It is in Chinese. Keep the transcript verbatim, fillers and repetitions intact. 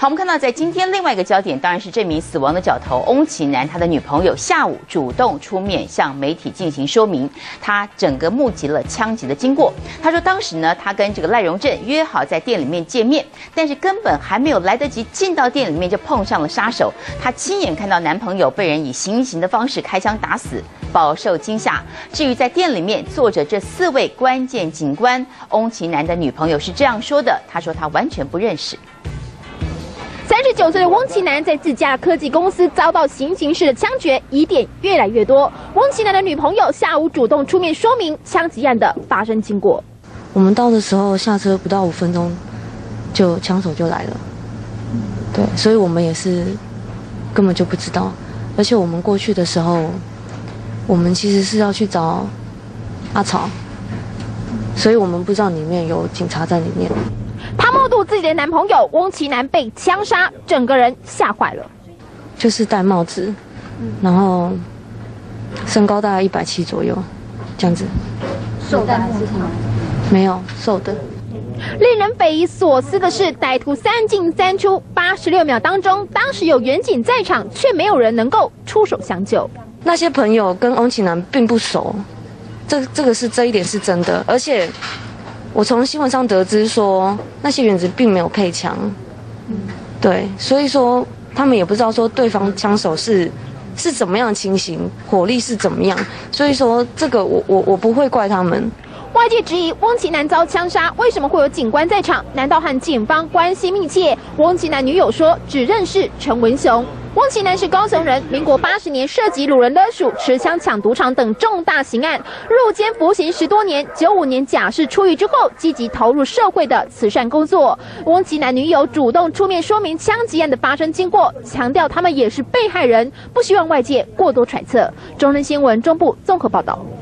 好，我们看到在今天另外一个焦点，当然是这名死亡的角头翁启南，他的女朋友下午主动出面向媒体进行说明，他整个目击了枪击的经过。他说，当时呢，他跟这个赖荣正约好在店里面见面，但是根本还没有来得及进到店里面，就碰上了杀手。他亲眼看到男朋友被人以行刑的方式开枪打死，饱受惊吓。至于在店里面坐着这四位关键警官，翁启南的女朋友是这样说的，她说她完全不认识。 三十九岁的翁启南在自家科技公司遭到行刑式的枪决，疑点越来越多。翁启南的女朋友下午主动出面说明枪击案的发生经过。 我们到的时候下车不到五分钟，就枪手就来了。对，所以我们也是根本就不知道，而且我们过去的时候，我们其实是要去找阿草，所以我们不知道里面有警察在里面。 她目睹自己的男朋友翁启南被枪杀，整个人吓坏了。 就是戴帽子，然后身高大概一百七左右，这样子。 瘦的还是什么？ 没有瘦的。 令人匪夷所思的是，歹徒三进三出，八十六秒当中，当时有远警在场，却没有人能够出手相救。 那些朋友跟翁启南并不熟，这这个是这一点是真的，而且我从新闻上得知说，那些原子并没有配枪，对，所以说他们也不知道说对方枪手是是怎么样的情形，火力是怎么样，所以说这个我我我不会怪他们。 外界质疑翁启南遭枪杀，为什么会有警官在场？难道和警方关系密切？翁启南女友说只认识陈文雄。翁启南是高雄人，民国八十年涉及掳人勒赎、持枪抢赌场等重大刑案，入监服刑十多年。九五年假释出狱之后，积极投入社会的慈善工作。翁启南女友主动出面说明枪击案的发生经过，强调他们也是被害人，不希望外界过多揣测。中天新闻中部综合报道。